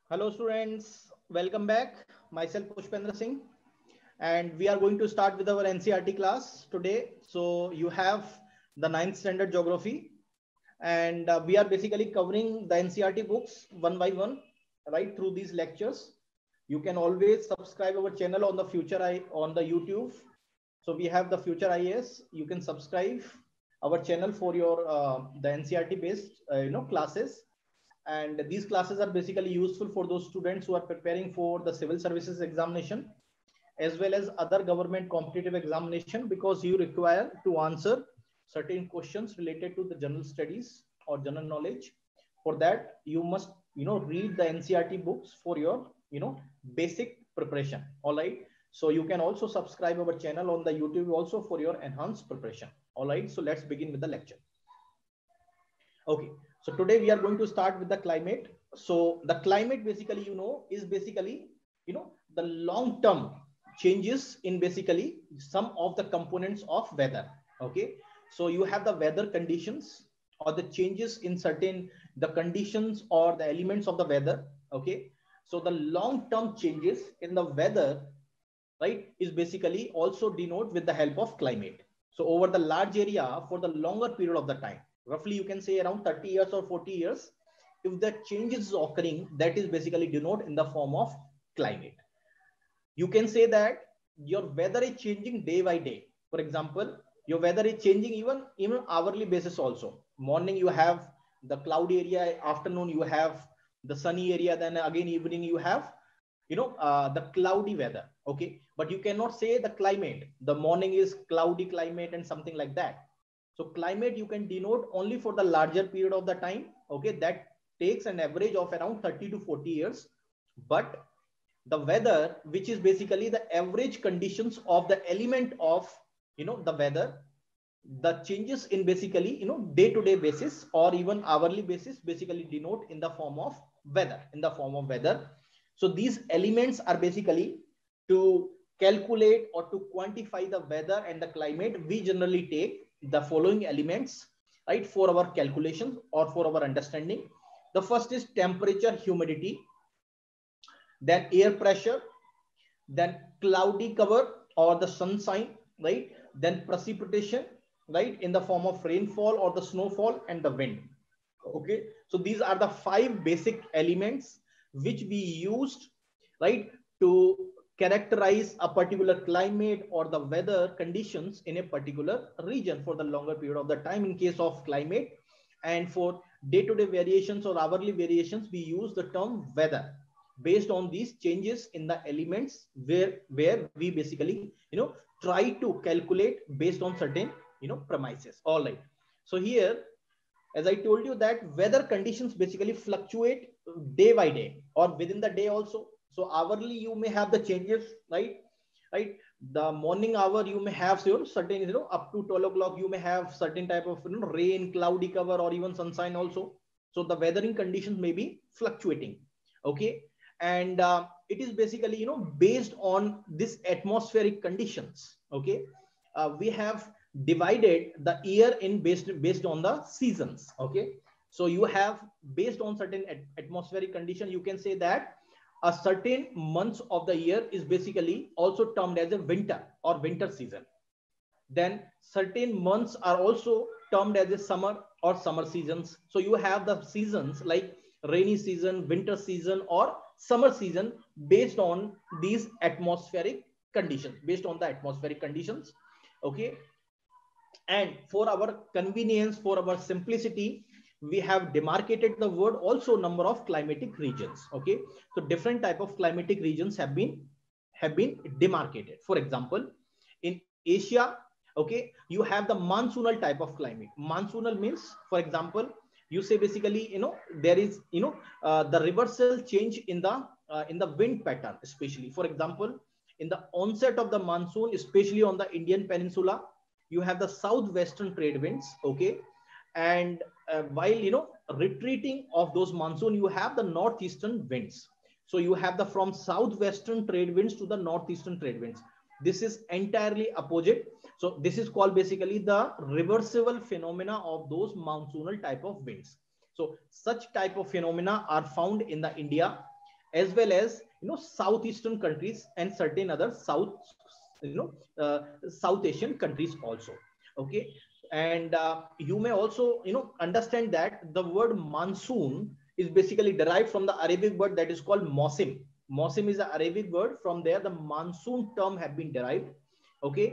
Hello students, welcome back. Myself Pushpendra Singh and we are going to start with our NCERT class today. So you have the ninth standard geography and we are basically covering the NCERT books one by one right through these lectures. You can always subscribe our channel on the on the YouTube. So we have the Future IAS. You can subscribe our channel for your the NCERT based classes, and these classes are basically useful for those students who are preparing for the civil services examination as well as other government competitive examination, because you require to answer certain questions related to the general studies or general knowledge. For that you must read the NCERT books for your basic preparation. All right, so you can also subscribe our channel on the YouTube also for your enhanced preparation. All right, so let's begin with the lecture. Okay, so today we are going to start with the climate. So the climate basically, is basically, the long term changes in basically some of the components of weather. Okay, so you have the weather conditions or the changes in certain the conditions or the elements of the weather. Okay, so the long term changes in the weather, right, is basically also denote with the help of climate. So over the large area for the longer period of the time, roughly you can say around 30 years or 40 years, if the change is occurring, that is basically denote in the form of climate. You can say that your weather is changing day by day. For example, your weather is changing even hourly basis also. Morning you have the cloudy area, afternoon you have the sunny area, then again evening you have the cloudy weather. Okay, but you cannot say the climate, the morning is cloudy climate and something like that. So climate you can denote only for the larger period of the time. Okay, that takes an average of around 30 to 40 years. But the weather, which is basically the average conditions of the element of the weather, the changes in basically day-to-day basis or even hourly basis basically denote in the form of weather. So these elements are basically to calculate or to quantify the weather and the climate. We generally take the following elements, right, for our calculations or for our understanding. The first is temperature, humidity, then air pressure, then cloudy cover or the sunshine, right, then precipitation, right, in the form of rainfall or the snowfall, and the wind. Okay, so these are the 5 basic elements which we used, right, to characterize a particular climate or the weather conditions in a particular region for the longer period of the time in case of climate. And for day-to-day variations or hourly variations, we use the term weather based on these changes in the elements where we basically try to calculate based on certain premises. All right, so here, as I told you, that weather conditions basically fluctuate day by day or within the day also. So hourly you may have the changes, right. The morning hour you may have certain up to 12 o'clock you may have certain type of rain, cloudy cover, or even sunshine also. So the weathering conditions may be fluctuating. Okay, and it is basically based on this atmospheric conditions. Okay, we have divided the year in based on the seasons. Okay, so you have based on certain atmospheric condition, you can say that a certain months of the year is basically also termed as a winter or winter season. Then certain months are also termed as a summer or summer seasons. So you have the seasons like rainy season, winter season, or summer season based on these atmospheric conditions, based on the atmospheric conditions. Okay, and for our convenience, for our simplicity, we have demarcated the word also number of climatic regions. Okay, so different type of climatic regions have been demarcated. For example, in Asia, okay, you have the monsoonal type of climate. Monsoonal means, for example, you say basically there is the reversal change in the wind pattern, especially for example in the onset of the monsoon, especially on the Indian peninsula, you have the southwestern trade winds. Okay, and while retreating of those monsoon, you have the northeastern winds. So you have the from southwestern trade winds to the northeastern trade winds. This is entirely opposite. So this is called basically the reversible phenomena of those monsoonal type of winds. So such type of phenomena are found in the India, as well as southeastern countries and certain other South Asian countries also. Okay, and you may also understand that the word monsoon is basically derived from the Arabic word that is called mosim. Mosim is the Arabic word. From there the monsoon term have been derived. Okay,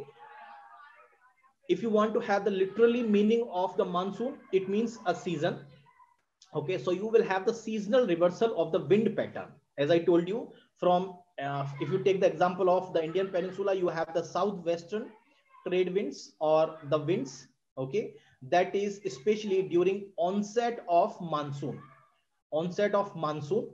if you want to have the literally meaning of the monsoon, it means a season. Okay, so you will have the seasonal reversal of the wind pattern. As I told you, from if you take the example of the Indian peninsula, you have the southwestern trade winds or the winds. Okay, that is especially during onset of monsoon. Onset of monsoon.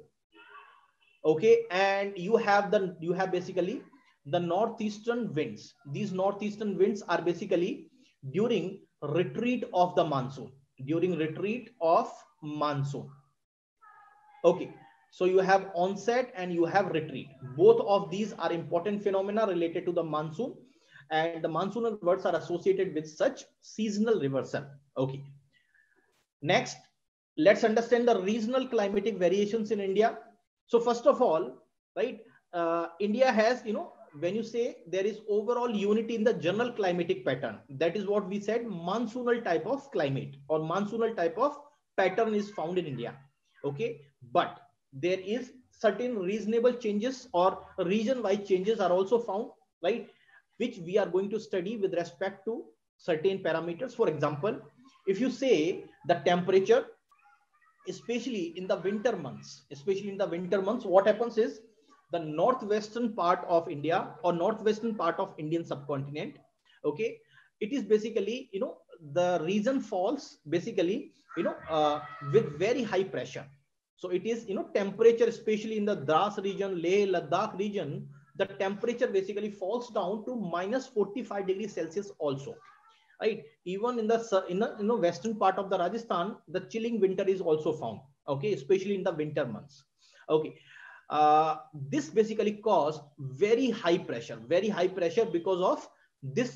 Okay, and you have basically the northeastern winds. These northeastern winds are basically during retreat of the monsoon. During retreat of monsoon. Okay, so you have onset and you have retreat. Both of these are important phenomena related to the monsoon, and the monsoonal words are associated with such seasonal reversal. Okay, next let's understand the regional climatic variations in India. So first of all, right, India has, when you say there is overall unity in the general climatic pattern, that is what we said, monsoonal type of climate or monsoonal type of pattern is found in India. Okay, but there is certain reasonable changes or region-wide changes are also found, right, which we are going to study with respect to certain parameters. For example, if you say the temperature, especially in the winter months, what happens is the northwestern part of India or northwestern part of Indian subcontinent, okay, it is basically, the region falls basically, with very high pressure. So it is, temperature, especially in the Dras region, Leh, Ladakh region, the temperature basically falls down to minus 45 degrees Celsius also. Right, even in the western part of the Rajasthan, the chilling winter is also found. Okay, especially in the winter months. Okay, this basically caused very high pressure because of this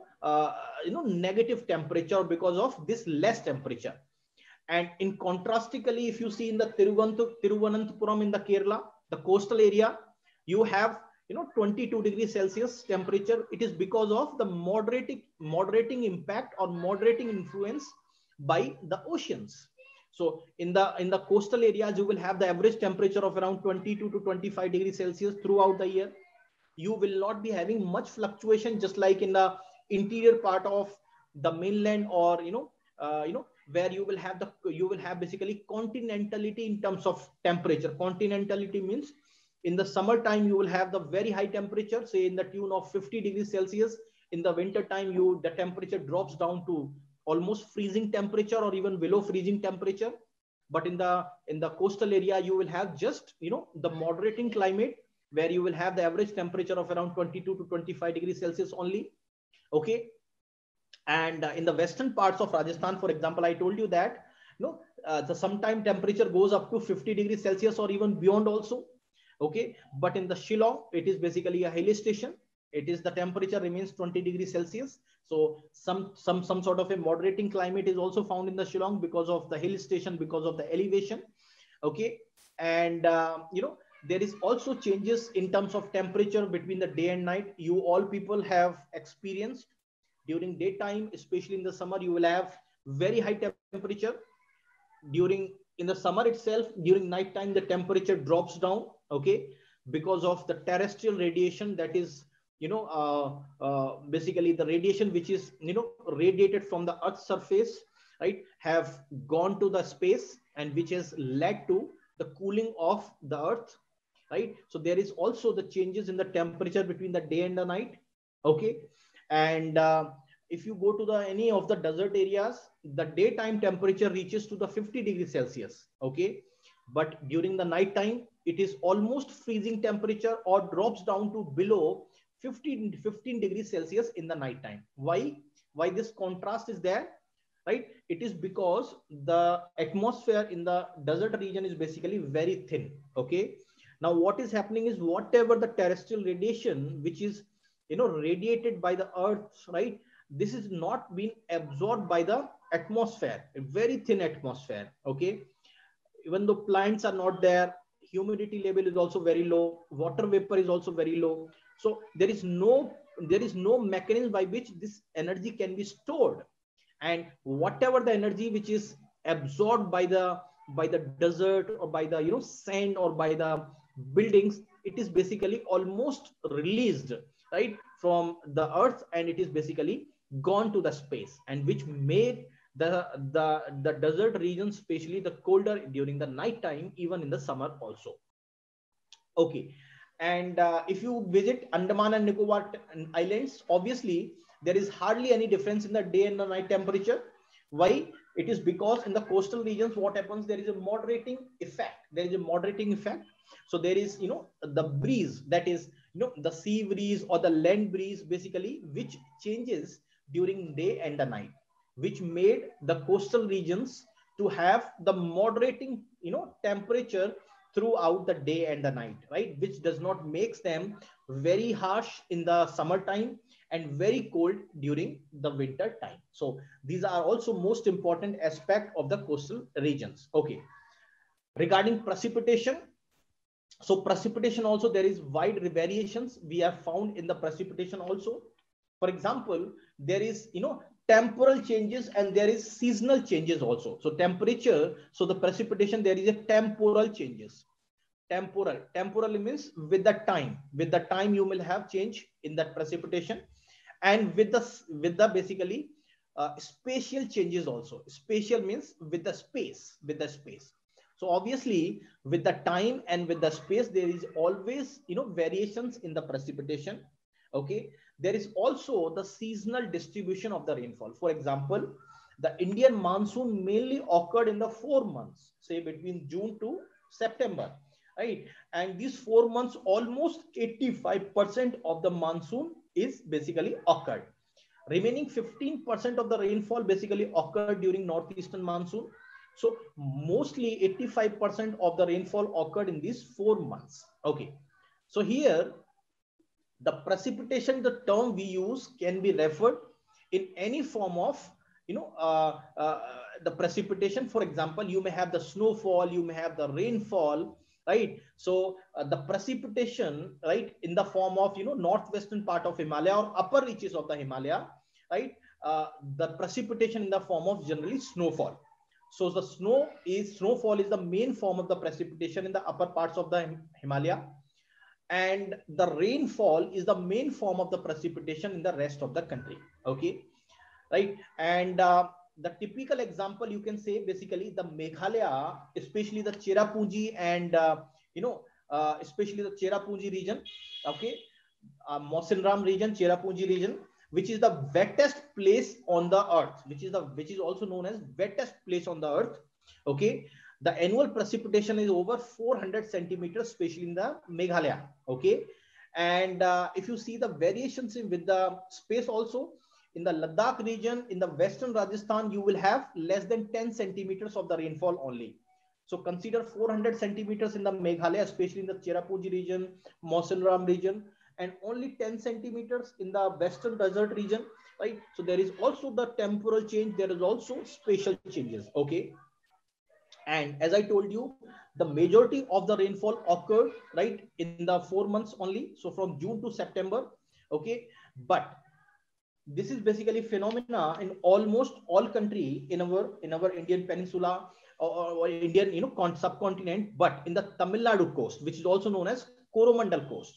negative temperature, because of this less temperature. And in contrastically, if you see in the Tiruvananthapuram in the Kerala, the coastal area, you have 22 degrees Celsius temperature. It is because of the moderating impact or moderating influence by the oceans. So in the coastal areas, you will have the average temperature of around 22 to 25 degrees Celsius throughout the year. You will not be having much fluctuation, just like in the interior part of the mainland, or where you will have basically continentality in terms of temperature. Continentality means in the summertime you will have the very high temperature, say in the tune of 50 degrees Celsius. In the winter time, the temperature drops down to almost freezing temperature or even below freezing temperature. But in the coastal area, you will have just the moderating climate, where you will have the average temperature of around 22 to 25 degrees Celsius only. Okay, and in the western parts of Rajasthan, for example, I told you that the sometime temperature goes up to 50 degrees Celsius or even beyond also. Okay, but in the Shillong, it is basically a hill station. It is the temperature remains 20 degrees Celsius. So some sort of a moderating climate is also found in the Shillong because of the hill station, because of the elevation. Okay, and there is also changes in terms of temperature between the day and night. You all people have experienced during daytime, especially in the summer, you will have very high temperature. In the summer itself, during night time, the temperature drops down. Okay, because of the terrestrial radiation, that is basically the radiation which is radiated from the Earth's surface, right, have gone to the space, and which has led to the cooling of the Earth, right? So there is also the changes in the temperature between the day and the night. Okay, and if you go to any of the desert areas, the daytime temperature reaches to the 50 degrees Celsius. Okay, but during the night time, it is almost freezing temperature or drops down to below 15 degrees Celsius in the night time. Why this contrast is there, right? It is because the atmosphere in the desert region is basically very thin. Okay, now what is happening is, whatever the terrestrial radiation which is radiated by the Earth, right, this is not being absorbed by the atmosphere, a very thin atmosphere. Okay, even though plants are not there, humidity level is also very low, water vapor is also very low. So there is no mechanism by which this energy can be stored, and whatever the energy which is absorbed by the desert or by the sand or by the buildings, it is basically almost released, right, from the earth, and it is basically gone to the space, and which made the desert region, especially the colder during the night time, even in the summer also. Okay. And if you visit Andaman and Nicobar Islands, obviously there is hardly any difference in the day and the night temperature. Why? It is because in the coastal regions, what happens, there is a moderating effect. There is a moderating effect. So there is, the breeze, that is, the sea breeze or the land breeze, basically, which changes during day and the night, which made the coastal regions to have the moderating, temperature throughout the day and the night, right? Which does not makes them very harsh in the summertime and very cold during the winter time. So these are also most important aspect of the coastal regions. Okay. Regarding precipitation, so precipitation also, there is wide variations we have found in the precipitation also. For example, there is, temporal changes and there is seasonal changes also. So temperature, so the precipitation, there is a temporal changes. Temporal means with the time you will have change in that precipitation, and with the basically spatial changes also. Spatial means with the space. So obviously with the time and with the space, there is always, variations in the precipitation. Okay. There is also the seasonal distribution of the rainfall. For example, the Indian monsoon mainly occurred in the 4 months, say between June to September, right? And these 4 months, almost 85% of the monsoon is basically occurred. Remaining 15% of the rainfall basically occurred during northeastern monsoon. So mostly 85% of the rainfall occurred in these 4 months. Okay. So here, the precipitation, the term we use, can be referred in any form of, the precipitation. For example, you may have the snowfall, you may have the rainfall, right? So the precipitation, right, in the form of, northwestern part of Himalaya or upper reaches of the Himalaya, right? The precipitation in the form of generally snowfall. So the snowfall is the main form of the precipitation in the upper parts of the Himalaya, and the rainfall is the main form of the precipitation in the rest of the country. Okay, right? And the typical example, you can say, basically the Meghalaya, especially the Cherrapunji and especially the Cherrapunji region. Okay, Mawsynram region, Cherrapunji region, which is the wettest place on the earth, which is also known as wettest place on the earth. Okay, the annual precipitation is over 400 centimeters, especially in the Meghalaya. Okay, and if you see the variations with the space also, in the Ladakh region, in the western Rajasthan, you will have less than 10 centimeters of the rainfall only. So consider 400 centimeters in the Meghalaya, especially in the Cherrapunji region, Mawsynram region, and only 10 centimeters in the western desert region, right? So there is also the temporal change. There is also spatial changes. Okay. And as I told you, the majority of the rainfall occurred, right, in the 4 months only. So from June to September. Okay. But this is basically phenomena in almost all country in our Indian peninsula or Indian, subcontinent. But in the Tamil Nadu coast, which is also known as Coromandel coast,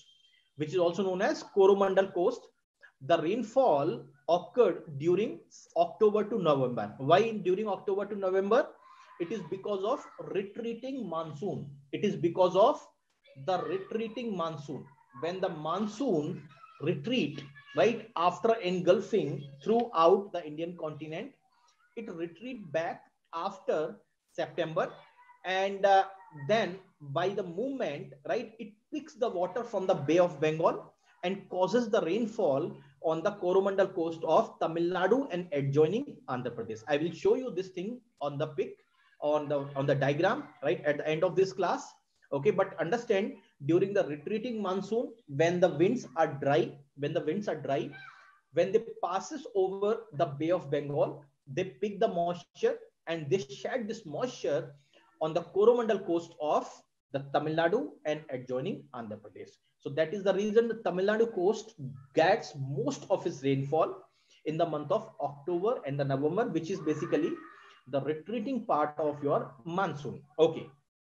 the rainfall occurred during October to November. Why during October to November? It is because of retreating monsoon. It is because of the retreating monsoon. When the monsoon retreat, right, after engulfing throughout the Indian continent, it retreat back after September, and then by the movement, right, it picks the water from the Bay of Bengal and causes the rainfall on the Coromandel coast of Tamil Nadu and adjoining Andhra Pradesh. I will show you this thing on the pic, on the diagram, right, at the end of this class. Okay, but understand, during the retreating monsoon, when the winds are dry, when they passes over the Bay of Bengal, they pick the moisture and they shed this moisture on the Coromandel coast of the Tamil Nadu and adjoining Andhra Pradesh. So that is the reason the Tamil Nadu coast gets most of its rainfall in the month of October and the November, which is basically the retreating part of your monsoon. Okay.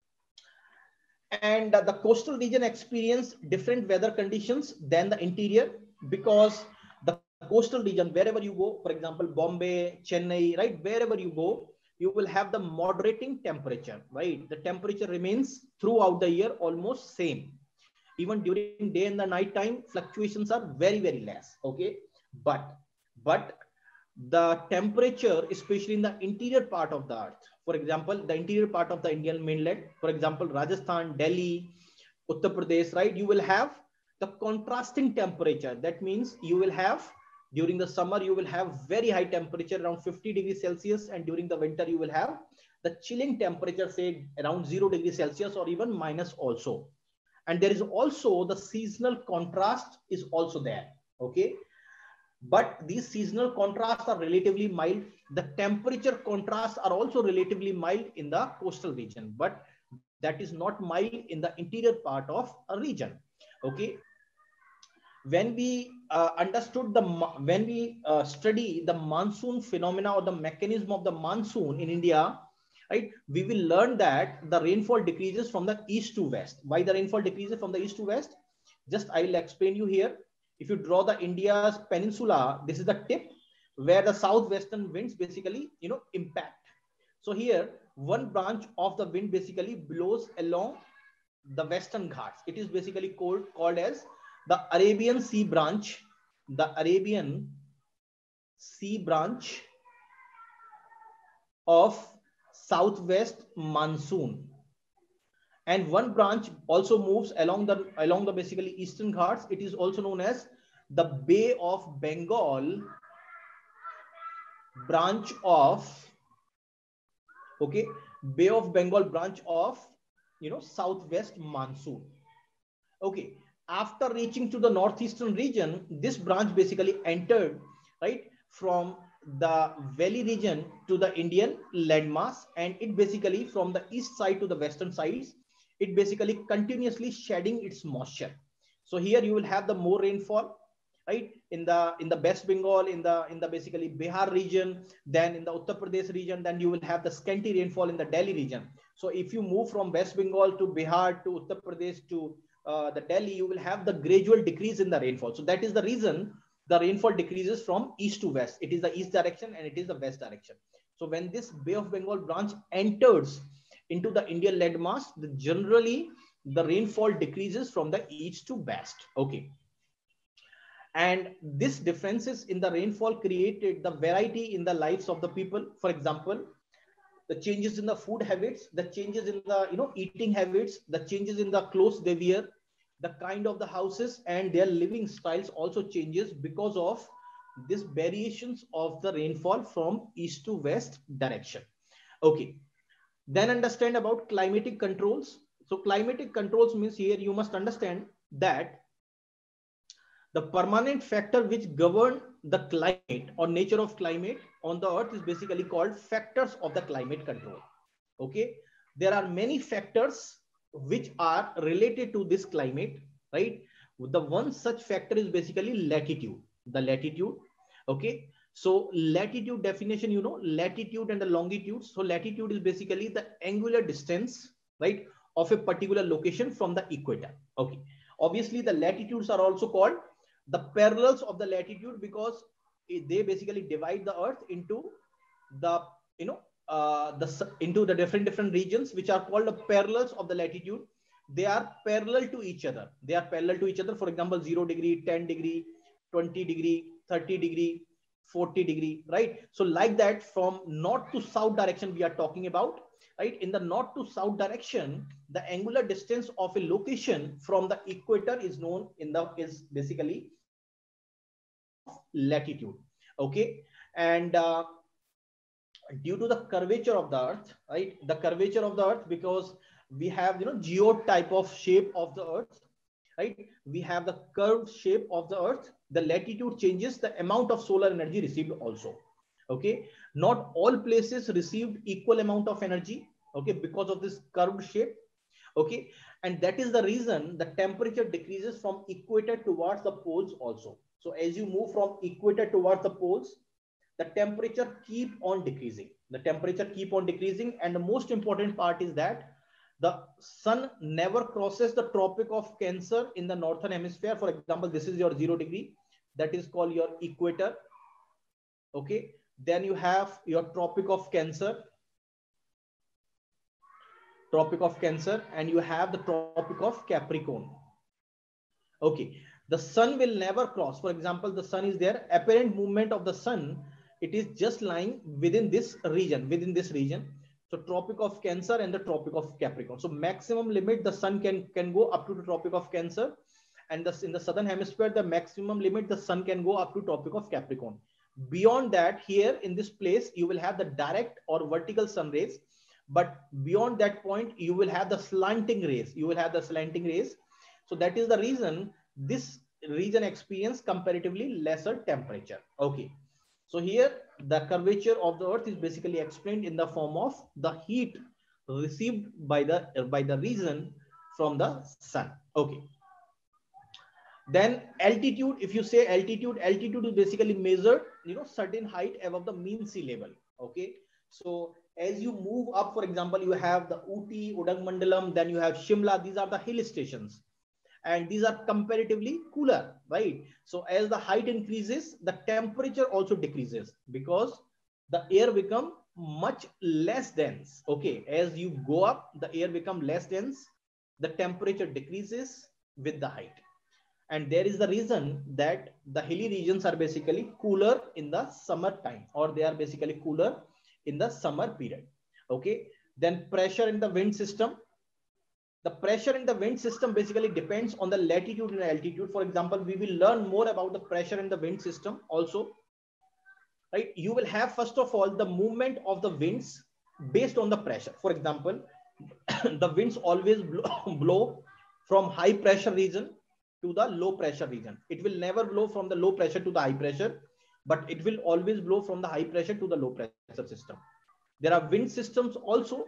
And the coastal region experience different weather conditions than the interior, because the coastal region, wherever you go, for example, Bombay, Chennai, right, wherever you go, you will have the moderating temperature, right? The temperature remains throughout the year almost same. Even during day and the night time, fluctuations are very, very less. Okay. But the temperature, especially in the interior part of the earth, for example, the interior part of the Indian mainland, for example, Rajasthan, Delhi, Uttar Pradesh, right? You will have the contrasting temperature. That means you will have, during the summer, you will have very high temperature around 50 degrees Celsius. And during the winter, you will have the chilling temperature, say around 0 degrees Celsius or even minus also. And there is also the seasonal contrast is also there. Okay. But these seasonal contrasts are relatively mild. The temperature contrasts are also relatively mild in the coastal region, but that is not mild in the interior part of a region. Okay. When we study the monsoon phenomena or the mechanism of the monsoon in India, right, we will learn that the rainfall decreases from the east to west. Why the rainfall decreases from the east to west? Just I will explain you here. If you draw the India's peninsula, this is the tip where the southwestern winds basically, impact. So here, one branch of the wind basically blows along the Western Ghats. It is basically called as the Arabian Sea branch, the Arabian Sea branch of southwest monsoon. And one branch also moves along the basically Eastern Ghats. It is also known as the Bay of Bengal branch of, okay, Bay of Bengal branch of, southwest monsoon. Okay. After reaching to the northeastern region, this branch basically entered, right, from the valley region to the Indian landmass, and it basically from the east side to the western sides, it basically continuously shedding its moisture. So here you will have the more rainfall, right, in the West Bengal, in the basically Bihar region, then in the Uttar Pradesh region, then you will have the scanty rainfall in the Delhi region. So if you move from West Bengal to Bihar to Uttar Pradesh to the Delhi, you will have the gradual decrease in the rainfall. So that is the reason the rainfall decreases from east to west. It is the east direction and it is the west direction. So when this Bay of Bengal branch enters into the Indian landmass, generally the rainfall decreases from the east to west. Okay. And this differences in the rainfall created the variety in the lives of the people. For example, the changes in the food habits, the changes in the eating habits, the changes in the clothes they wear, the kind of the houses and their living styles also changes because of these variations of the rainfall from east to west direction. Okay. Then understand about climatic controls. So climatic controls means here you must understand that the permanent factor which govern the climate or nature of climate on the earth is basically called factors of the climate control. Okay. There are many factors which are related to this climate, right? The one such factor is basically latitude, the latitude. Okay. So latitude definition, latitude and the longitude. So latitude is basically the angular distance, right, of a particular location from the equator. Okay. Obviously the latitudes are also called the parallels of the latitude because they basically divide the earth into the, into the different regions, which are called the parallels of the latitude. They are parallel to each other. They are parallel to each other. For example, 0 degree, 10 degree, 20 degree, 30 degree, 40 degree, right? So like that, from north to south direction, we are talking about, right? In the north to south direction, the angular distance of a location from the equator is known is basically latitude. Okay. And due to the curvature of the earth, right? The curvature of the earth, because we have, geode type of shape of the earth, right? We have the curved shape of the earth. The latitude changes the amount of solar energy received also. Okay. Not all places received equal amount of energy. Okay. Because of this curved shape. Okay, and that is the reason the temperature decreases from equator towards the poles also. So as you move from equator towards the poles, the temperature keep on decreasing. The temperature keep on decreasing, and the most important part is that the sun never crosses the Tropic of Cancer in the northern hemisphere. For example, this is your 0 degree, that is called your equator. Okay, then you have your Tropic of Cancer, and you have the Tropic of Capricorn. Okay, the sun will never cross. For example, the sun is there, apparent movement of the sun, it is just lying within this region. So Tropic of Cancer and the Tropic of Capricorn. So maximum limit the sun can go up to the Tropic of Cancer, and in the southern hemisphere, the maximum limit the sun can go up to Tropic of Capricorn. Beyond that, here in this place, you will have the direct or vertical sun rays, but beyond that point, you will have the slanting rays. So that is the reason this region experience comparatively lesser temperature. Okay. So here the curvature of the earth is basically explained in the form of the heat received by the region from the sun. Okay. Then altitude, if you say altitude is basically measured, certain height above the mean sea level. Okay. So as you move up, for example, you have the Ooty, Udangmandalam, then you have Shimla. These are the hill stations, and these are comparatively cooler, right? So as the height increases, the temperature also decreases because the air become much less dense. Okay, as you go up, the air become less dense, the temperature decreases with the height. And there is the reason that the hilly regions are basically cooler in the summer time, or they are basically cooler in the summer period. Okay, then pressure in the wind system. The pressure in the wind system basically depends on the latitude and altitude. For example, we will learn more about the pressure in the wind system also, right? You will have, first of all, the movement of the winds based on the pressure. For example, the winds always blow from high pressure region to the low pressure region. It will never blow from the low pressure to the high pressure, but it will always blow from the high pressure to the low pressure system. There are wind systems also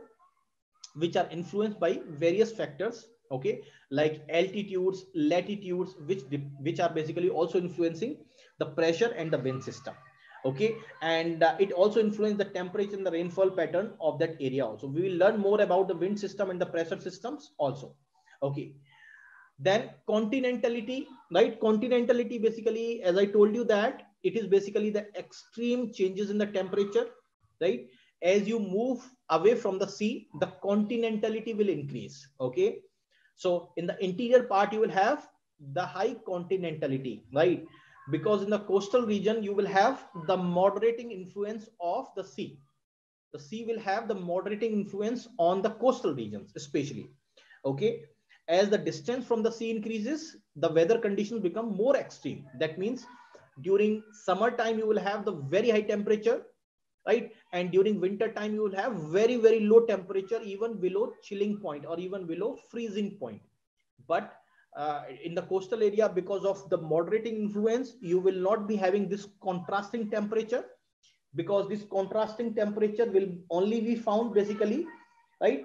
which are influenced by various factors, okay, like altitudes, latitudes, which are basically also influencing the pressure and the wind system. Okay, and it also influences the temperature and the rainfall pattern of that area also. We will learn more about the wind system and the pressure systems also. Okay, then continentality, right? Continentality basically, as I told you, that it is basically the extreme changes in the temperature, right? As you move away from the sea, the continentality will increase. Okay, so in the interior part, you will have the high continentality, right? Because in the coastal region, you will have the moderating influence of the sea. The sea will have the moderating influence on the coastal regions, especially. Okay, as the distance from the sea increases, the weather conditions become more extreme. That means during summertime, you will have the very high temperature, right? And during winter time, you will have very, very low temperature, even below chilling point or even below freezing point. But in the coastal area, because of the moderating influence, you will not be having this contrasting temperature, because this contrasting temperature will only be found basically, right,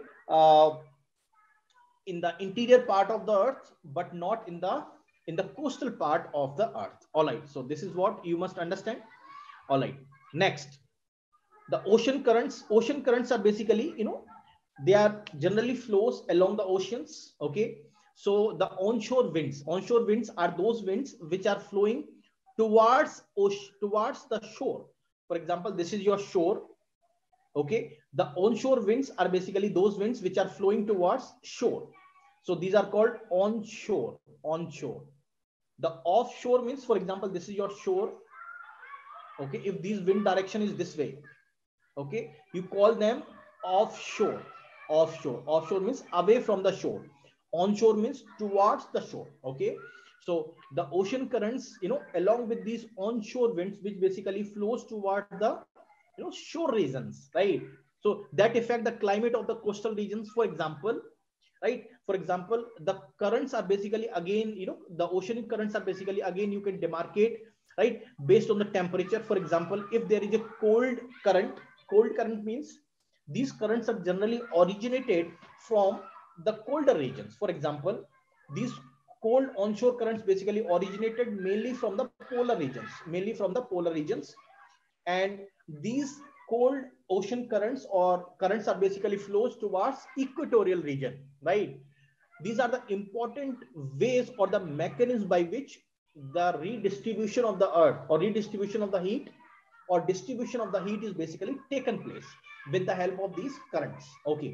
in the interior part of the earth, but not in the coastal part of the earth. All right, so this is what you must understand. All right, next, the ocean currents. Ocean currents are basically, they are generally flows along the oceans. Okay, so the onshore winds are those winds which are flowing towards the shore. For example, this is your shore. Okay, the onshore winds are basically those winds which are flowing towards shore. So these are called onshore. The offshore means, for example, this is your shore. Okay, if this wind direction is this way, okay, you call them offshore. Offshore means away from the shore. Onshore means towards the shore. Okay, so the ocean currents, along with these onshore winds, which basically flows toward the shore regions, right? So that affect the climate of the coastal regions. For example, right, for example, the currents are basically, again, the ocean currents are basically, again, you can demarcate, right, based on the temperature. For example, if there is a cold current means these currents are generally originated from the colder regions. For example, these cold onshore currents basically originated mainly from the polar regions, and these cold ocean currents or currents are basically flows towards equatorial region, right? These are the important ways or the mechanisms by which the redistribution of the earth or redistribution of the heat or distribution of the heat is basically taken place with the help of these currents. Okay,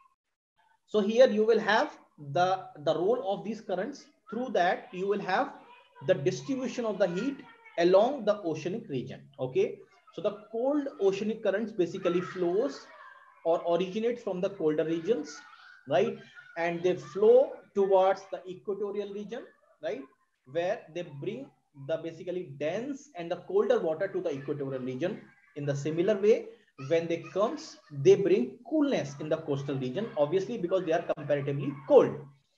so here you will have the role of these currents. Through that you will have the distribution of the heat along the oceanic region. Okay, so the cold oceanic currents basically flows or originates from the colder regions, right? And they flow towards the equatorial region, right? Where they bring the basically dense and the colder water to the equatorial region. In the similar way, when they comes, they bring coolness in the coastal region, obviously because they are comparatively cold.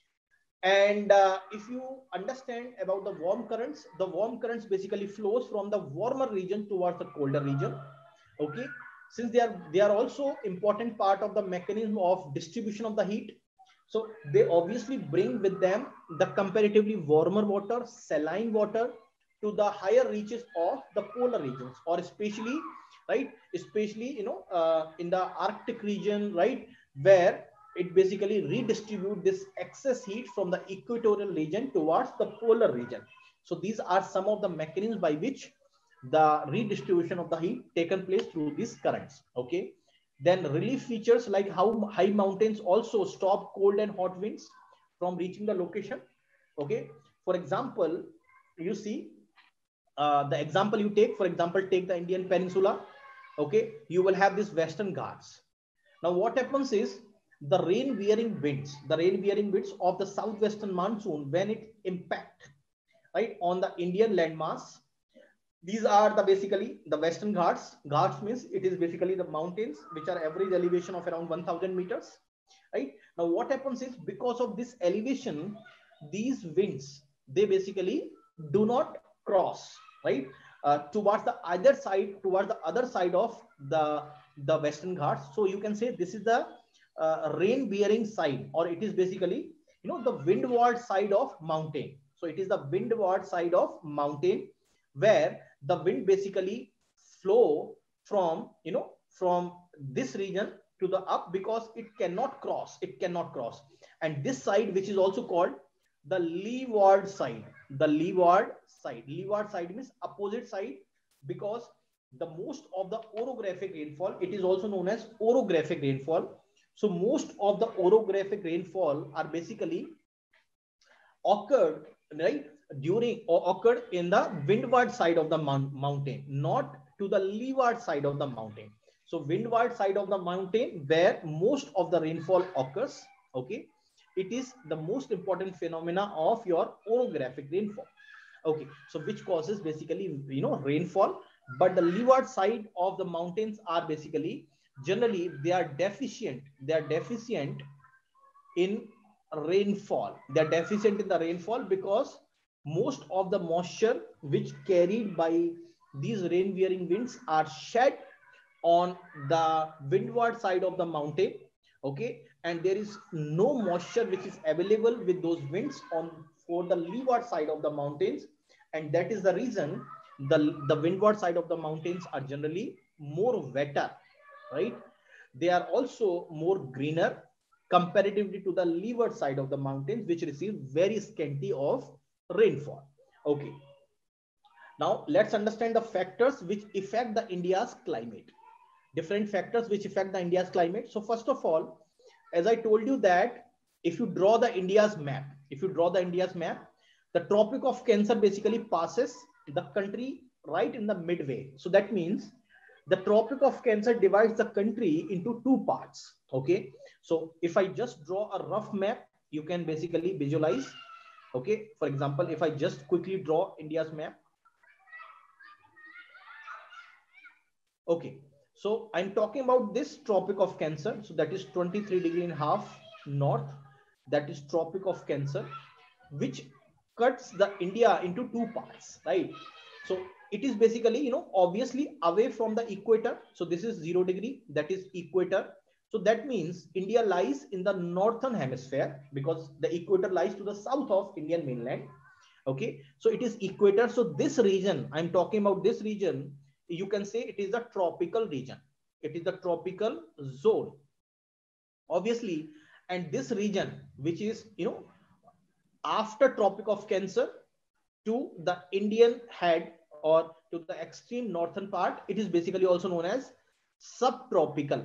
And if you understand about the warm currents basically flows from the warmer region towards the colder region. Okay, since they are also important part of the mechanism of distribution of the heat, so they obviously bring with them the comparatively warmer water, saline water, to the higher reaches of the polar regions, or especially, right, especially in the Arctic region, right, where it basically redistribute this excess heat from the equatorial region towards the polar region. So these are some of the mechanisms by which the redistribution of the heat taken place through these currents. Okay, then relief features like how high mountains also stop cold and hot winds from reaching the location. Okay, for example, you see the example you take, for example, take the Indian Peninsula. Okay, you will have this Western Ghats. Now what happens is the rain-bearing winds of the southwestern monsoon, when it impact, right, on the Indian landmass, these are the basically the Western Ghats. Ghats means it is basically the mountains which are average elevation of around 1000 meters, right? Now what happens is because of this elevation, these winds, they basically do not cross, right, towards the other side of the Western Ghats. So you can say this is the rain bearing side, or it is basically the windward side of mountain. So it is the windward side of mountain where the wind basically flow from from this region to the up, because it cannot cross, and this side, which is also called the leeward side. Leeward side means opposite side, because the most of the orographic rainfall, it is also known as orographic rainfall. So most of the orographic rainfall are basically occurred, right, during or occurred in the windward side of the mountain, not to the leeward side of the mountain. So windward side of the mountain where most of the rainfall occurs. Okay, it is the most important phenomena of your orographic rainfall. Okay, so which causes basically rainfall, but the leeward side of the mountains are basically generally they are deficient in rainfall. They're deficient in the rainfall because most of the moisture which carried by these rain bearing winds are shed on the windward side of the mountain. Okay, and there is no moisture which is available with those winds on for the leeward side of the mountains, and that is the reason the windward side of the mountains are generally more wetter, right? They are also more greener comparatively to the leeward side of the mountains, which receive very scanty of rainfall. Okay, now let's understand the factors which affect the India's climate. Different factors which affect the India's climate. So first of all, as I told you that if you draw the India's map, the Tropic of Cancer basically passes the country right in the midway. So that means the Tropic of Cancer divides the country into two parts. Okay, so if I just draw a rough map, you can basically visualize. Okay, for example, if I just quickly draw India's map. Okay, so I'm talking about this Tropic of Cancer. So that is 23.5 degrees north. That is Tropic of Cancer, which cuts the India into two parts, right? So it is basically, obviously away from the equator. So this is 0 degree, that is equator. So that means India lies in the northern hemisphere because the equator lies to the south of Indian mainland. Okay, so it is equator. So this region, I'm talking about this region, you can say it is a tropical region. It is the tropical zone, obviously. And this region, which is, after Tropic of Cancer to the Indian head or to the extreme northern part, it is basically also known as subtropical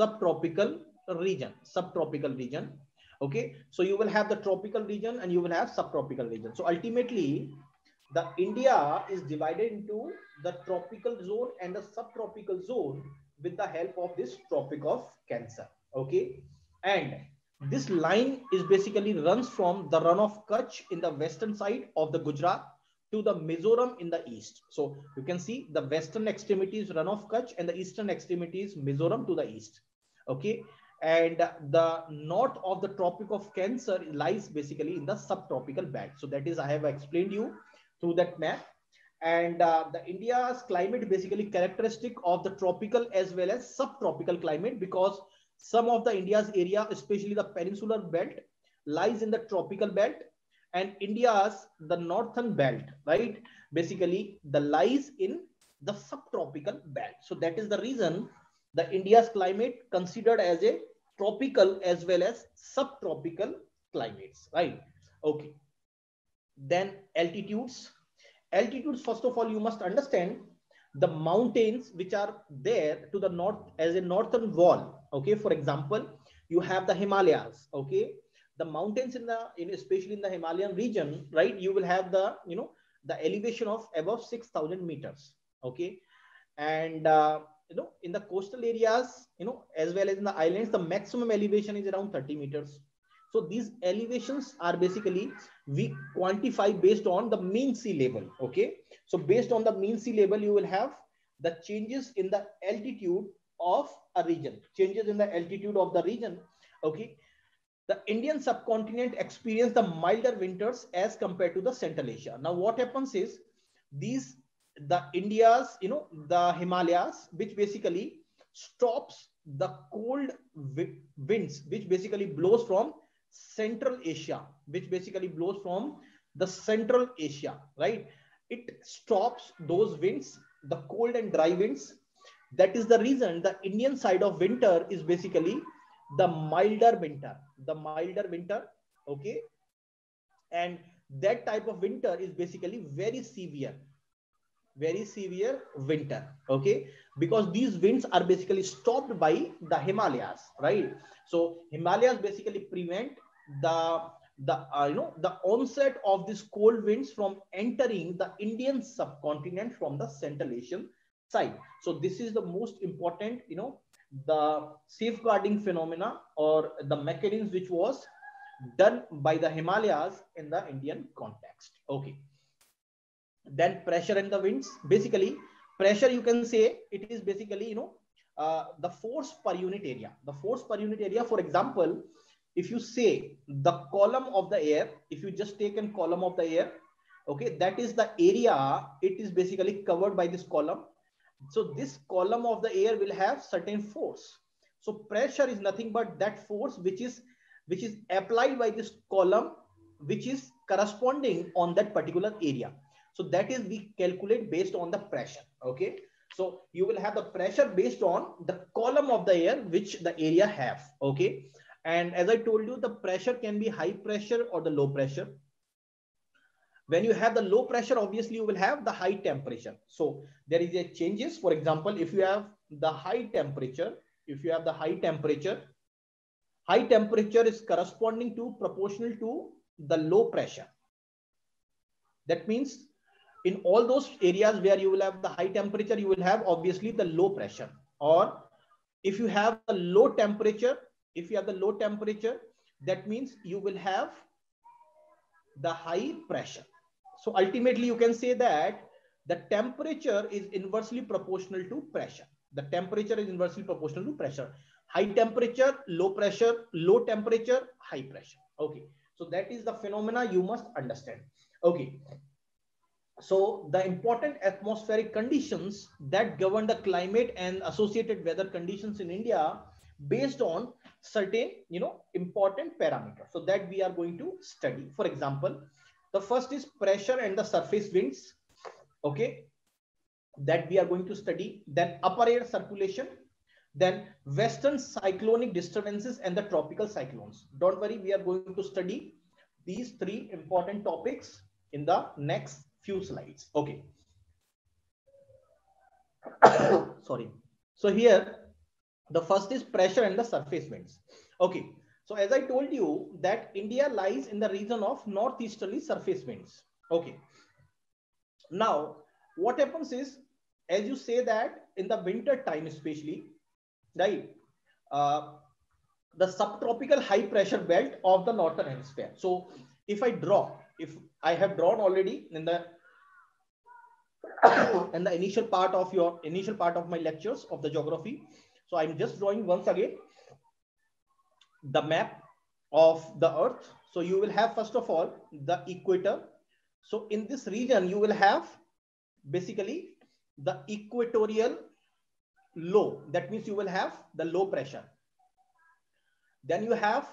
region. Okay, so you will have the tropical region and you will have subtropical region. So ultimately the India is divided into the tropical zone and the subtropical zone with the help of this Tropic of Cancer. Okay, and this line is basically runs from the run of Kutch in the western side of the Gujarat to the Mizoram in the east. So you can see the western extremities run of Kutch and the eastern extremities Mizoram to the east. Okay, and the north of the Tropic of Cancer lies basically in the subtropical belt. So that is, I have explained you through that map. And the India's climate basically characteristic of the tropical as well as subtropical climate, because some of the India's area, especially the peninsular belt, lies in the tropical belt, and India's the northern belt, right, basically the lies in the subtropical belt. So that is the reason the India's climate considered as a tropical as well as subtropical climates, right? Okay, then altitudes. First of all, you must understand the mountains which are there to the north as a northern wall. Okay, for example, you have the Himalayas. Okay, the mountains especially in the Himalayan region, right, you will have the the elevation of above 6,000 meters. Okay, and in the coastal areas, as well as in the islands, the maximum elevation is around 30 meters. So these elevations are basically, we quantify based on the mean sea level. Okay, so based on the mean sea level, you will have the changes in the altitude of a region, Okay, the Indian subcontinent experienced the milder winters as compared to the Central Asia. Now what happens is, the India's, the Himalayas, which basically stops the cold winds, which basically blows from Central Asia, right? It stops those winds, the cold and dry winds. That is the reason the Indian side of winter is basically the milder winter, Okay, and that type of winter is basically very severe winter. Okay, because these winds are basically stopped by the Himalayas, right? So Himalayas basically prevent the onset of these cold winds from entering the Indian subcontinent from the Central Asian side. So this is the most important, the safeguarding phenomena or the mechanism which was done by the Himalayas in the Indian context. Okay, then pressure and the winds. Basically pressure, you can say it is basically, the force per unit area. For example, if you say the column of the air, if you just take a column of the air, okay, that is the area, it is basically covered by this column. So this column of the air will have certain force. So pressure is nothing but that force which is applied by this column, which is corresponding on that particular area. So that is, we calculate based on the pressure. Okay, so you will have the pressure based on the column of the air which the area have. Okay, and as I told you, the pressure can be high pressure or the low pressure. When you have the low pressure, obviously you will have the high temperature. So there is a changes. For example, if you have the high temperature, high temperature is corresponding to proportional to the low pressure. That means in all those areas where you will have the high temperature, you will have obviously the low pressure. Or if you have a low temperature, that means you will have the high pressure. So ultimately you can say that the temperature is inversely proportional to pressure. High temperature, low pressure, low temperature, high pressure. Okay, so that is the phenomena you must understand. Okay, so the important atmospheric conditions that govern the climate and associated weather conditions in India based on certain, important parameters. So that we are going to study. For example, the first is pressure and the surface winds. Okay, that we are going to study. Then upper air circulation, then western cyclonic disturbances and the tropical cyclones. Don't worry, we are going to study these three important topics in the next few slides. Okay. Sorry. So here, the first is pressure and the surface winds. Okay. So as I told you that India lies in the region of northeasterly surface winds. Okay. Now, what happens is, as you say that in the winter time, especially, right, the subtropical high pressure belt of the northern hemisphere. So if I have drawn already in the initial part of my lectures of the geography. So I'm just drawing once again the map of the earth. So you will have, first of all, the equator. So in this region, you will have basically the equatorial low. That means you will have the low pressure. Then you have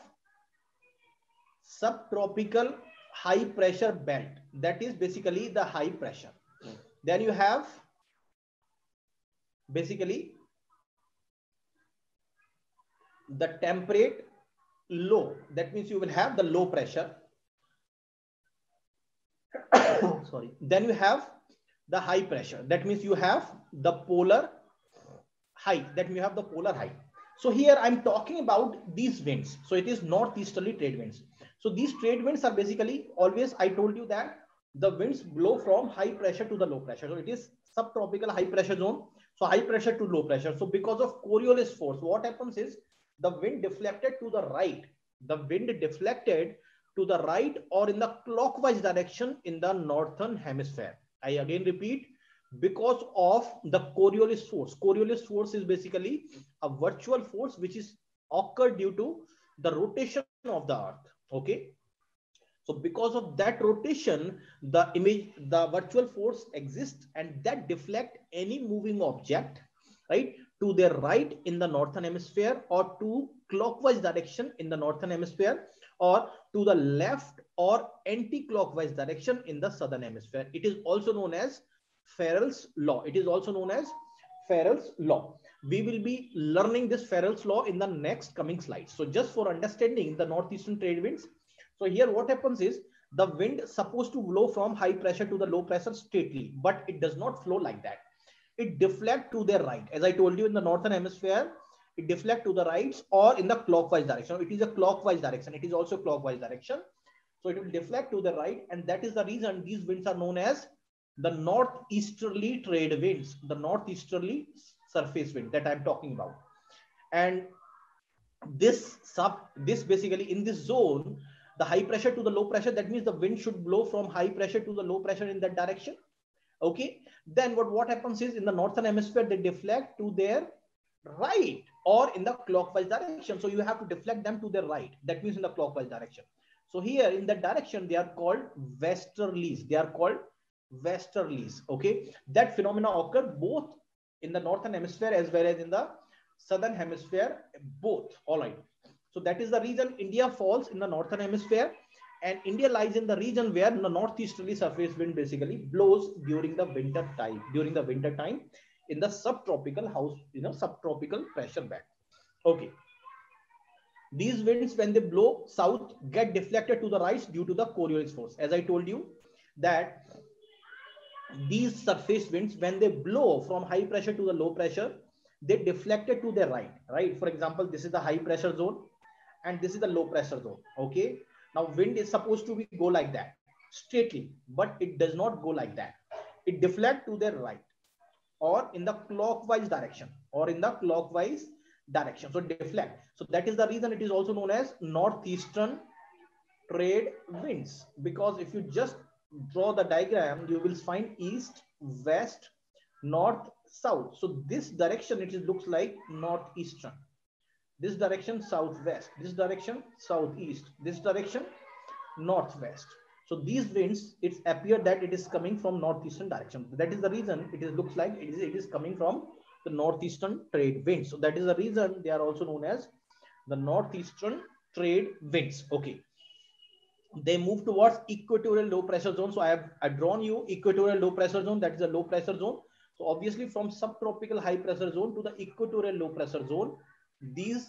subtropical high pressure belt. That is basically the high pressure. Then you have basically the temperate low. That means you will have the low pressure. Sorry. Then you have the high pressure. That means you have the polar high. That means you have the polar high. So here I'm talking about these winds. So it is northeasterly trade winds. So these trade winds are basically always, I told you that the winds blow from high pressure to the low pressure. So it is subtropical high pressure zone. So high pressure to low pressure. So because of Coriolis force, what happens is the wind deflected to the right. The wind deflected to the right or in the clockwise direction in the northern hemisphere. I again repeat, because of the Coriolis force. Coriolis force is basically a virtual force which is occurred due to the rotation of the earth. Okay. So because of that rotation, the virtual force exists and that deflect any moving object, right, to their right in the northern hemisphere or to clockwise direction in the northern hemisphere or to the left or anti-clockwise direction in the southern hemisphere. It is also known as Farrell's law. It is also known as Farrell's law. We will be learning this Farrell's law in the next coming slides. So just for understanding the northeastern trade winds. So here what happens is the wind supposed to blow from high pressure to the low pressure straightly, but it does not flow like that. It deflect to their right. As I told you, in the northern hemisphere, it deflect to the right or in the clockwise direction. It is a clockwise direction. It is also clockwise direction. So it will deflect to the right. And that is the reason these winds are known as the northeasterly trade winds, the northeasterly surface wind that I'm talking about. And this basically in this zone, the high pressure to the low pressure, that means the wind should blow from high pressure to the low pressure in that direction. Okay. Then what happens is in the northern hemisphere, they deflect to their right or in the clockwise direction. So you have to deflect them to their right. That means in the clockwise direction. So here in that direction, they are called westerlies. They are called westerlies. Okay. That phenomena occur both in the northern hemisphere as well as in the southern hemisphere, both. All right. So that is the reason India falls in the northern hemisphere, and India lies in the region where the northeasterly surface wind basically blows during the winter time. During the winter time, in the subtropical subtropical pressure band. Okay. These winds, when they blow south, get deflected to the right due to the Coriolis force. As I told you that these surface winds, when they blow from high pressure to the low pressure, they deflected to the right. Right. For example, this is the high pressure zone and this is the low pressure zone. Okay. Now wind is supposed to go like that straightly, but it does not go like that. It deflects to the right or in the clockwise direction So deflect. So that is the reason it is also known as northeastern trade winds, because if you just draw the diagram, you will find east, west, north, south. So this direction, it looks like northeastern. This direction, southwest. This direction, southeast. This direction, northwest. So these winds, it's appear that it is coming from northeastern direction. That is the reason it looks like it is coming from the northeastern trade winds. So that is the reason they are also known as the northeastern trade winds. Okay. They move towards equatorial low pressure zone. So I've drawn you equatorial low pressure zone. That is a low pressure zone. So obviously from subtropical high pressure zone to the equatorial low pressure zone, these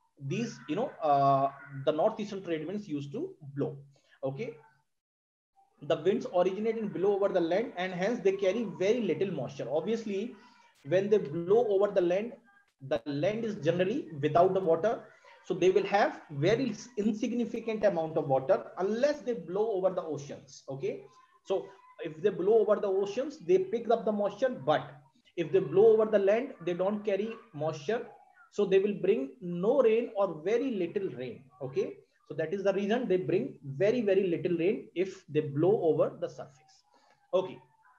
the northeastern trade winds used to blow. Okay. The winds originate and blow over the land, and hence they carry very little moisture. Obviously, when they blow over the land is generally without the water. So they will have very insignificant amount of water unless they blow over the oceans. Okay. So if they blow over the oceans, they pick up the moisture, but if they blow over the land, they don't carry moisture. So they will bring no rain or very little rain. Okay. So that is the reason they bring very, very little rain if they blow over the surface. Okay.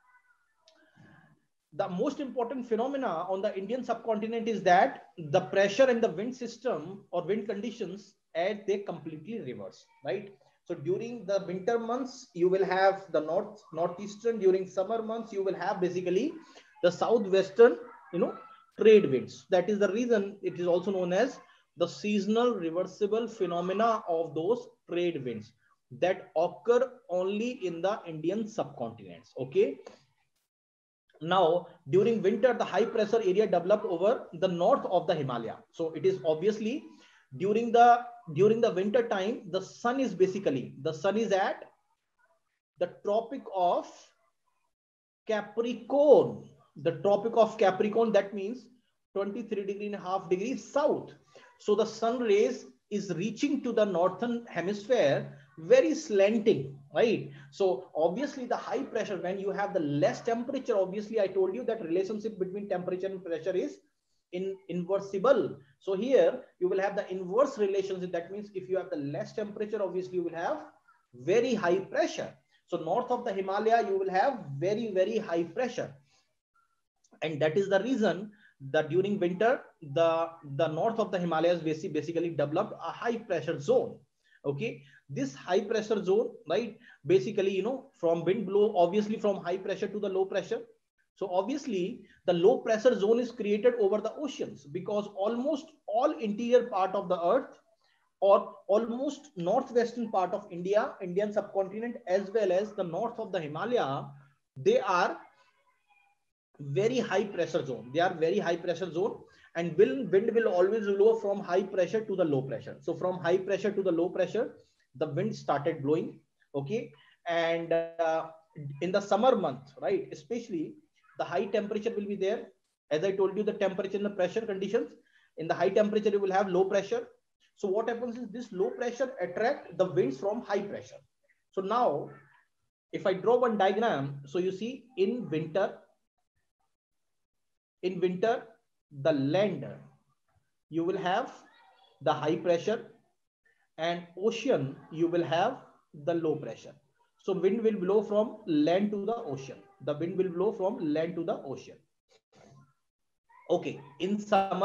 The most important phenomena on the Indian subcontinent is that the pressure in the wind system or wind conditions, as they completely reverse, right? So during the winter months, you will have the northeastern. During summer months, you will have basically the southwestern, trade winds. That is the reason it is also known as the seasonal reversible phenomena of those trade winds that occur only in the Indian subcontinents. Okay. Now, during winter, the high pressure area developed over the north of the Himalaya. So it is obviously during the winter time, the sun is at the Tropic of Capricorn. The Tropic of Capricorn, that means 23.5 degrees south. So the sun rays is reaching to the northern hemisphere very slanting, right? So obviously the high pressure, when you have the less temperature, obviously I told you that relationship between temperature and pressure is inversible. So here you will have the inverse relationship. That means if you have the less temperature, obviously you will have very high pressure. So north of the Himalaya, you will have very, very high pressure. And that is the reason that during winter, the north of the Himalayas basically developed a high pressure zone. Okay. This high pressure zone, right, basically, from wind blow, obviously from high pressure to the low pressure. So obviously the low pressure zone is created over the oceans, because almost all interior part of the earth, or almost northwestern part of Indian subcontinent, as well as the north of the Himalaya, they are very high pressure zone. They are very high pressure zone, and wind will always blow from high pressure to the low pressure. So from high pressure to the low pressure, the wind started blowing. Okay. And in the summer month, right, especially the high temperature will be there. As I told you, the temperature and the pressure conditions, in the high temperature, you will have low pressure. So what happens is this low pressure attract the winds from high pressure. So now, if I draw one diagram, so you see in winter, the land, you will have the high pressure, and ocean, you will have the low pressure. So wind will blow from land to the ocean. The wind will blow from land to the ocean. Okay. In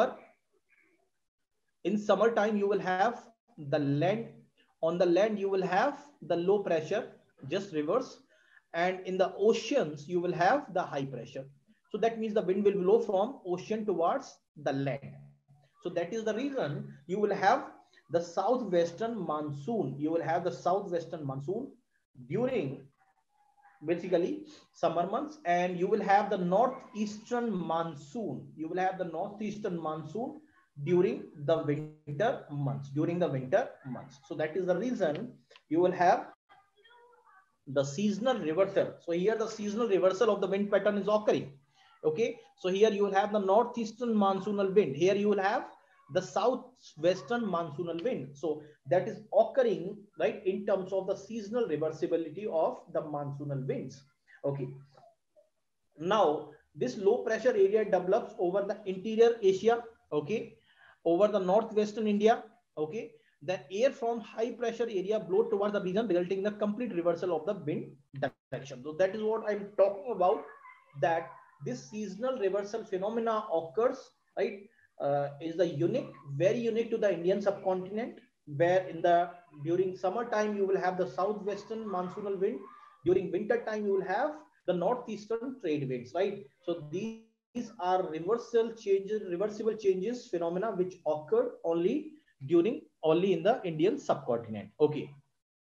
summertime, you will have the land. On the land, you will have the low pressure, just reverse. And in the oceans, you will have the high pressure. So that means the wind will blow from ocean towards the land. So that is the reason you will have the southwestern monsoon. You will have the southwestern monsoon during basically summer months, and you will have the northeastern monsoon. You will have the northeastern monsoon during the winter months. So that is the reason you will have the seasonal reversal. So here the seasonal reversal of the wind pattern is occurring. Okay. So here you will have the northeastern monsoonal wind. Here you will have the southwestern monsoonal wind. So that is occurring, right, in terms of the seasonal reversibility of the monsoonal winds. Okay. Now this low pressure area develops over the interior Asia. Okay. Over the northwestern India. Okay. The air from high pressure area blow towards the region, resulting in the complete reversal of the wind direction. So that is what I'm talking about, that this seasonal reversal phenomena occurs, right, is the very unique to the Indian subcontinent, where during summertime, you will have the southwestern monsoonal wind. During winter time, you will have the northeastern trade winds, right? So these are reversible changes phenomena which occurred only in the Indian subcontinent. Okay.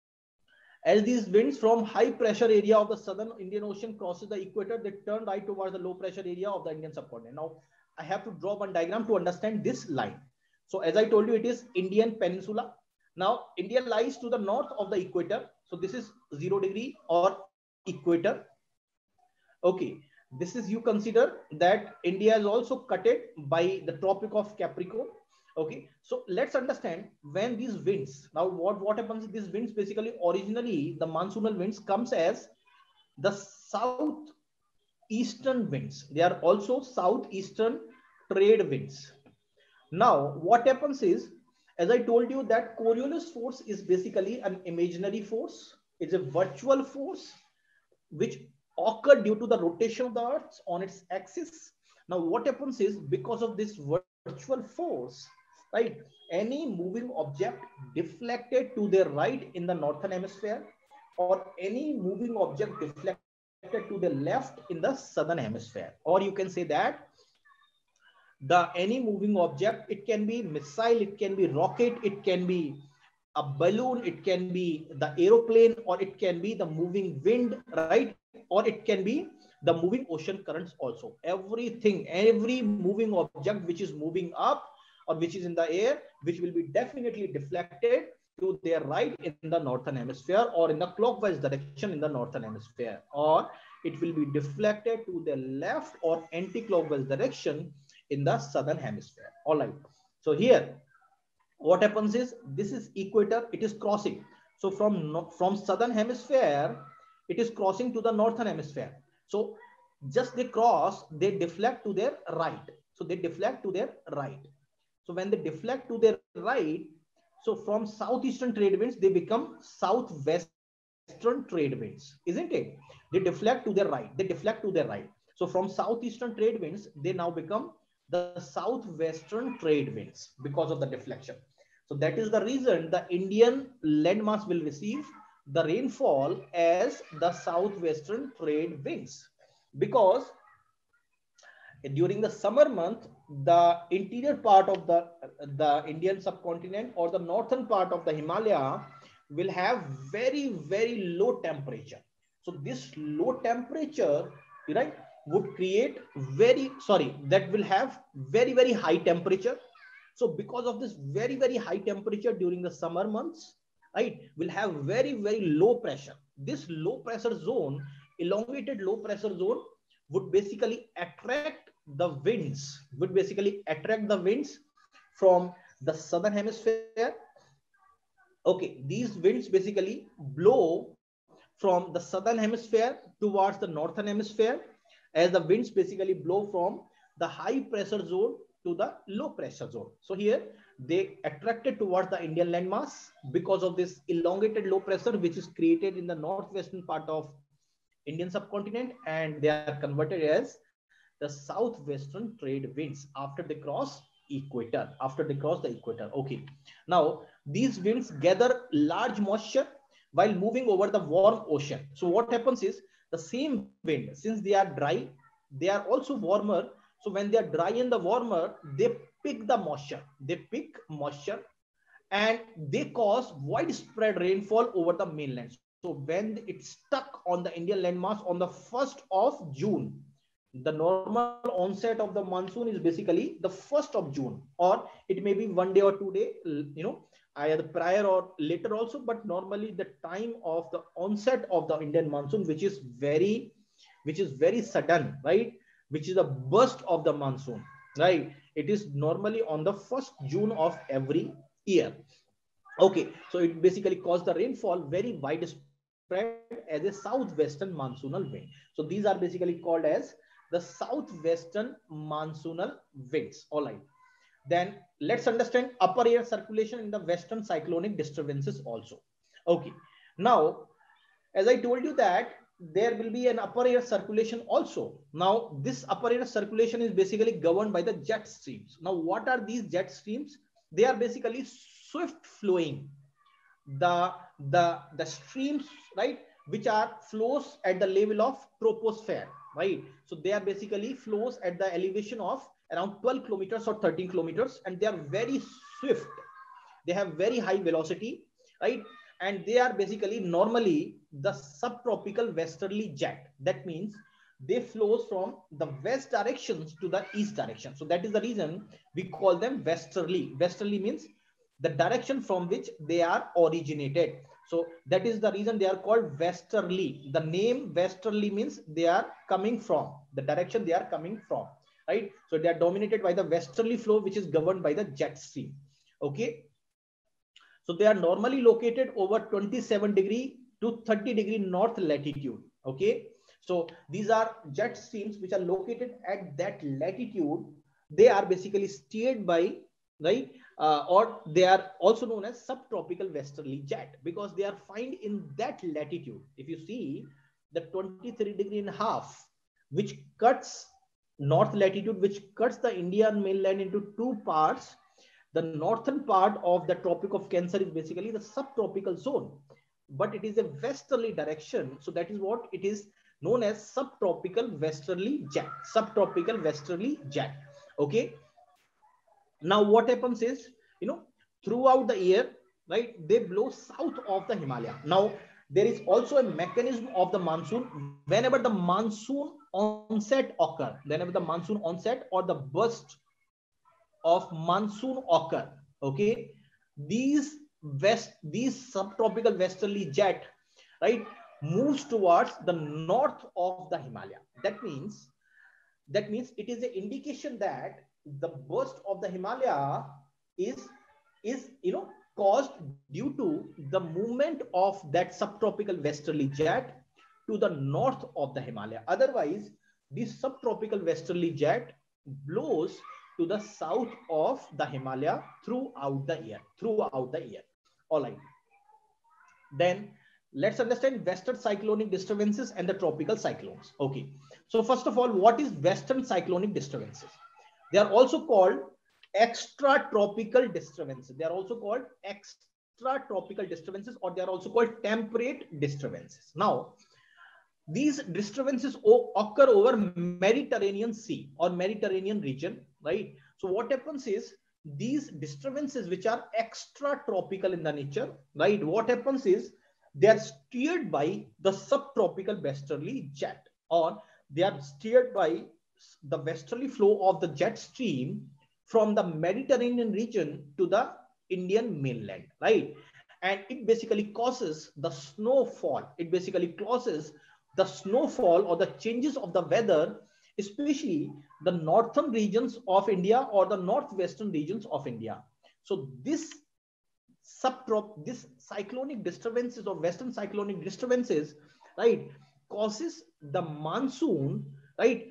As these winds from high pressure area of the southern Indian Ocean crosses the equator, they turn right towards the low pressure area of the Indian subcontinent. Now, I have to draw one diagram to understand this line. So, as I told you, it is Indian Peninsula. Now, India lies to the north of the equator. So, this is 0 degree or equator. Okay, this is, you consider that India is also cutted by the Tropic of Capricorn. Okay, so let's understand when these winds, now what happens, these winds basically originally the monsoonal winds comes as the southeastern winds. They are also southeastern trade winds. Now what happens is, as I told you, that Coriolis force is basically an imaginary force. It's a virtual force which occur due to the rotation of the earth on its axis. Now what happens is, because of this virtual force, right, any moving object deflected to the right in the northern hemisphere, or any moving object deflected to the left in the southern hemisphere, or you can say that the any moving object, it can be missile, it can be rocket, it can be a balloon, it can be the aeroplane, or it can be the moving wind, right, or it can be the moving ocean currents also. Everything, every moving object which is moving up or which is in the air, which will be definitely deflected to their right in the northern hemisphere, or in the clockwise direction in the northern hemisphere, or it will be deflected to the left or anti-clockwise direction in the southern hemisphere. All right, so here what happens is, this is equator, it is crossing. So from southern hemisphere, it is crossing to the northern hemisphere. So just they cross, they deflect to their right. So they deflect to their right. So when they deflect to their right, so from southeastern trade winds, they become southwestern trade winds, isn't it? They deflect to their right. They deflect to their right. So from southeastern trade winds, they now become the southwestern trade winds because of the deflection. So that is the reason the Indian landmass will receive the rainfall as the southwestern trade winds, because during the summer month, the interior part of the Indian subcontinent or the northern part of the Himalaya will have very, very low temperature. So this low temperature, right, would create that will have very, very high temperature. So because of this very, very high temperature during the summer months, right, will have very, very low pressure. This low pressure zone, elongated low pressure zone, would basically attract the winds, from the southern hemisphere. Okay, these winds basically blow from the southern hemisphere towards the northern hemisphere, as the winds basically blow from the high pressure zone to the low pressure zone. So here they attracted towards the Indian landmass because of this elongated low pressure which is created in the northwestern part of Indian subcontinent, and they are converted as the southwestern trade winds after they cross equator, the equator. Okay, now these winds gather large moisture while moving over the warm ocean. So what happens is, the same wind, since they are dry, they are also warmer. So when they are dry and the warmer, they pick the moisture, and they cause widespread rainfall over the mainland. So when it's stuck on the Indian landmass on the 1st of June, the normal onset of the monsoon is basically the 1st of June, or it may be 1 day or 2 day, either prior or later also, but normally the time of the onset of the Indian monsoon, which is very sudden, right, which is the burst of the monsoon, right, it is normally on the 1st June of every year. Okay, so it basically caused the rainfall very widespread as a southwestern monsoonal wind. So these are basically called as the southwestern monsoonal winds. All right, then let's understand upper air circulation in the western cyclonic disturbances also. Okay, now as I told you that there will be an upper air circulation also. Now this upper air circulation is basically governed by the jet streams. Now what are these jet streams? They are basically swift flowing, the streams, right, which are flows at the level of troposphere, right? So they are basically flows at the elevation of around 12 kilometers or 13 kilometers, and they are very swift. They have very high velocity, right? And they are basically normally the subtropical westerly jet. That means they flows from the west directions to the east direction. So that is the reason we call them westerly. Westerly means the direction from which they are originated. So that is the reason they are called westerly. The name westerly means they are coming from the direction they are coming from, right? So they are dominated by the westerly flow, which is governed by the jet stream. Okay. So they are normally located over 27° to 30° north latitude. Okay. So these are jet streams which are located at that latitude. They are basically steered by, right? Or they are also known as subtropical westerly jet because they are found in that latitude. If you see the 23.5°, which cuts north latitude, which cuts the Indian mainland into two parts. The northern part of the Tropic of Cancer is basically the subtropical zone, but it is a westerly direction. So that is what it is known as subtropical westerly jet. Subtropical westerly jet. Okay. Now what happens is, throughout the year, right, they blow south of the Himalaya. Now there is also a mechanism of the monsoon. Whenever the monsoon onset occur, whenever the monsoon onset or the burst of monsoon occur, okay, these subtropical westerly jet, right, moves towards the north of the Himalaya. That means it is an indication that the burst of the Himalaya is caused due to the movement of that subtropical westerly jet to the north of the Himalaya. Otherwise, this subtropical westerly jet blows to the south of the Himalaya throughout the year. All right. Then let's understand western cyclonic disturbances and the tropical cyclones. Okay. So first of all, what is western cyclonic disturbances? They are also called extratropical disturbances. They are also called extratropical disturbances, or they are also called temperate disturbances. Now, these disturbances occur over Mediterranean Sea or Mediterranean region, right? So what happens is these disturbances which are extratropical in the nature, right? What happens is they are steered by the subtropical westerly jet, or they are steered by the westerly flow of the jet stream from the Mediterranean region to the Indian mainland, right? And it basically causes the snowfall. It basically causes the snowfall or the changes of the weather, especially the northern regions of India or the northwestern regions of India. So this cyclonic disturbances or western cyclonic disturbances, right, causes the monsoon, right,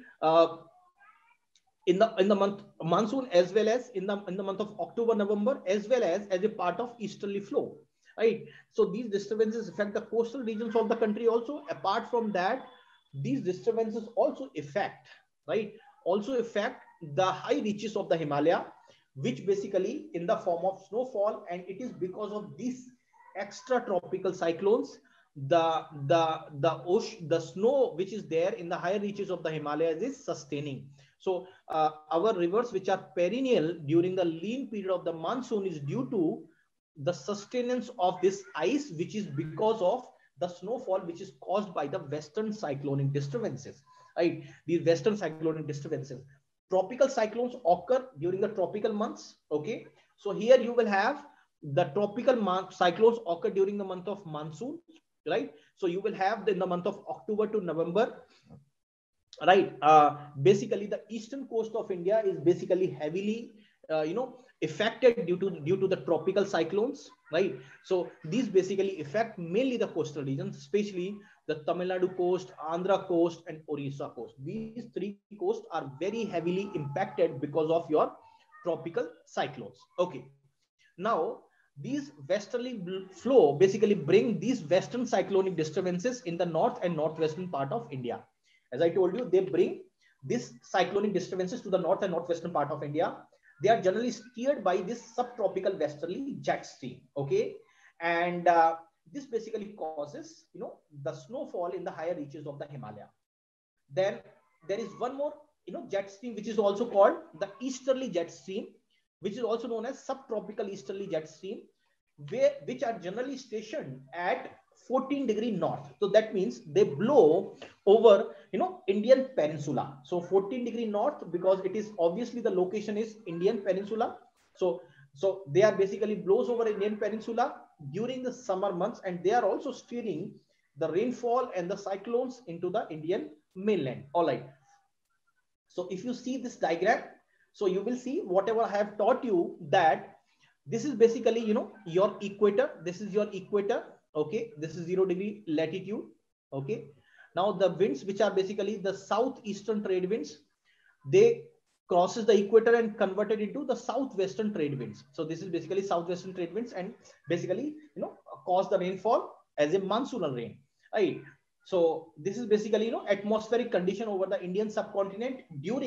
in the month monsoon, as well as in the month of October, November, as well as a part of easterly flow, right? So these disturbances affect the coastal regions of the country also. Apart from that, these disturbances also affect, right, the high reaches of the Himalaya, which basically in the form of snowfall. And it is because of these extra tropical cyclones, the snow which is there in the higher reaches of the Himalayas is sustaining. So our rivers which are perennial during the lean period of the monsoon is due to the sustenance of this ice, which is because of the snowfall which is caused by the western cyclonic disturbances, right? These western cyclonic disturbances. Tropical cyclones occur during the tropical months. Okay, so here you will have the tropical cyclones occur during the month of monsoon, right? So you will have in the month of October to November, right? Basically the eastern coast of India is basically heavily affected due to the tropical cyclones, right? So these basically affect mainly the coastal regions, especially the Tamil Nadu coast, Andhra coast, and Orissa coast. These three coasts are very heavily impacted because of your tropical cyclones. Okay, now these westerly flow basically bring these western cyclonic disturbances in the north and northwestern part of India. As I told you, they bring these cyclonic disturbances to the north and northwestern part of India. They are generally steered by this subtropical westerly jet stream. Okay, and this basically causes, the snowfall in the higher reaches of the Himalaya. Then there is one more, jet stream, which is also called the easterly jet stream, which is also known as subtropical easterly jet stream, which are generally stationed at 14° north. So that means they blow over, Indian peninsula. So 14° north, because it is obviously the location is Indian peninsula. So they are basically blows over Indian peninsula during the summer months, and they are also steering the rainfall and the cyclones into the Indian mainland. All right. So if you see this diagram, so you will see whatever I have taught you, that this is basically, your equator. This is your equator. Okay. This is 0° latitude. Okay. Now the winds, which are basically the southeastern trade winds, they crosses the equator and converted into the southwestern trade winds. So this is basically southwestern trade winds, and basically, cause the rainfall as a monsoonal rain. Right. So this is basically, atmospheric condition over the Indian subcontinent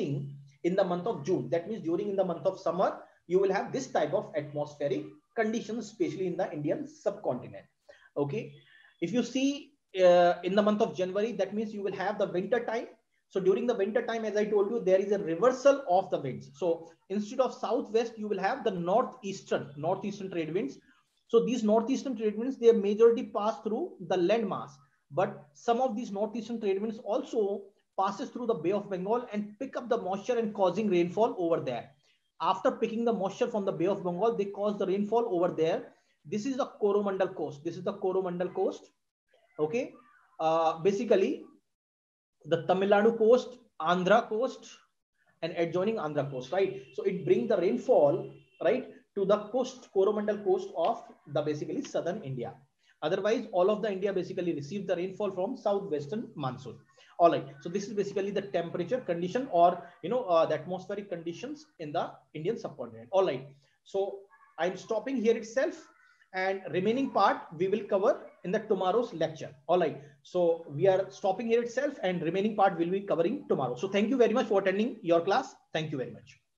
in the month of June. That means during in the month of summer, you will have this type of atmospheric conditions, especially in the Indian subcontinent. Okay. If you see in the month of January, that means you will have the winter time. So during the winter time, as I told you, there is a reversal of the winds. So instead of southwest, you will have the northeastern trade winds. So these northeastern trade winds, their majority pass through the landmass. But some of these northeastern trade winds also passes through the Bay of Bengal and pick up the moisture and causing rainfall over there. After picking the moisture from the Bay of Bengal, they cause the rainfall over there. This is the Coromandel coast. This is the Coromandel coast. Okay. Basically, the Tamil Nadu coast, Andhra coast, and adjoining Andhra coast, right? So it brings the rainfall, right, to the coast, Coromandel coast of the basically southern India. Otherwise, all of the India basically receives the rainfall from southwestern monsoon. All right. So this is basically the temperature condition, or the atmospheric conditions in the Indian subcontinent. All right. So I'm stopping here itself, and remaining part we will cover in the tomorrow's lecture. All right. So we are stopping here itself, and remaining part will be covering tomorrow. So thank you very much for attending your class. Thank you very much.